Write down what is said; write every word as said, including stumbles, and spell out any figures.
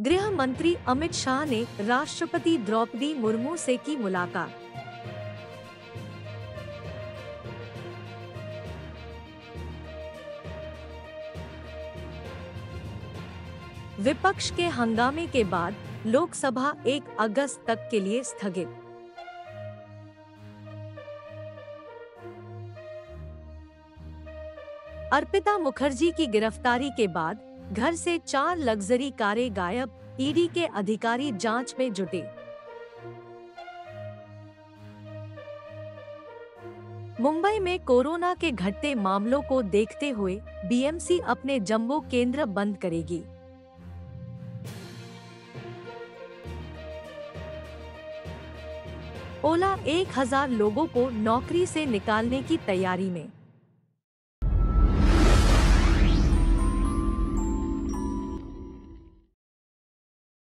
गृह मंत्री अमित शाह ने राष्ट्रपति द्रौपदी मुर्मू से की मुलाकात। विपक्ष के हंगामे के बाद लोकसभा एक अगस्त तक के लिए स्थगित। अर्पिता मुखर्जी की गिरफ्तारी के बाद घर से चार लग्जरी कारें गायब, ईडी के अधिकारी जांच में जुटे। मुंबई में कोरोना के घटते मामलों को देखते हुए बीएमसी अपने जंबो केंद्र बंद करेगी। ओला एक हजार लोगों को नौकरी से निकालने की तैयारी में।